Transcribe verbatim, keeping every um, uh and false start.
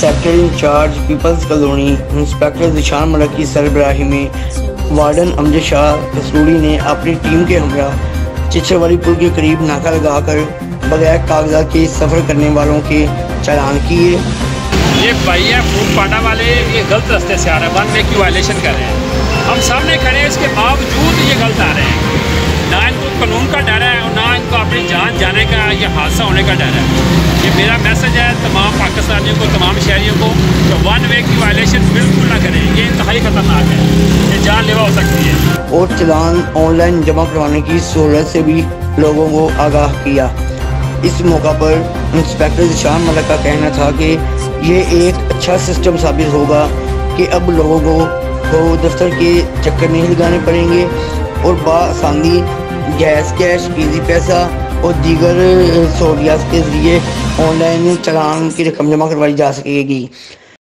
Sector incharge Peoples Colony inspector Zeeshan Malik کی سربراہی میں وارڈن امجد شاہ رسولی نے اپنی ٹیم کے ہمراہ چچر والی پل کے قریب ناکہ لگا کر بغیر کاغذات کے سفر کرنے والوں کے چالان کیے۔ یہ بھائی ہے فروٹ پانڈا والے، یہ غلط راستے سے آ رہے ہیں، ون وے کی وائلیشن کر رہے ہیں، ہم سامنے کھڑے ہیں، اس کے باوجود یہ غلط آ رہے ہیں۔ نہ ان کو قانون کا ڈر ہے اور نہ ان کو اپنی جان جانے کا یا حادثہ ہونے کا ڈر ہے۔ یہ میرا میسج ہے تمام پاکستانیوں کو، تمام شہریوں کو کہ ون وے کی وائلیشن بالکل نہ کریں، یہ انتہائی خطرناک ہے، یہ جان لیوا ہو سکتی ہے۔ اور چلان آن لائن جمع کروانے کی سہولت سے بھی لوگوں کو آگاہ کیا۔ اس موقع پر انسپیکٹر ذیشان ملک کا کہنا تھا کہ یہ ایک اچھا سسٹم ثابت ہوگا کہ اب لوگوں کو کو دفتر کے چکر نہیں لگانے پڑیں گے اور بآسانی گیس کیش، ایزی پیسہ اور دیگر سہولیات کے ذریعے آن لائن چلان کی رقم جمع کروائی جا سکے گی۔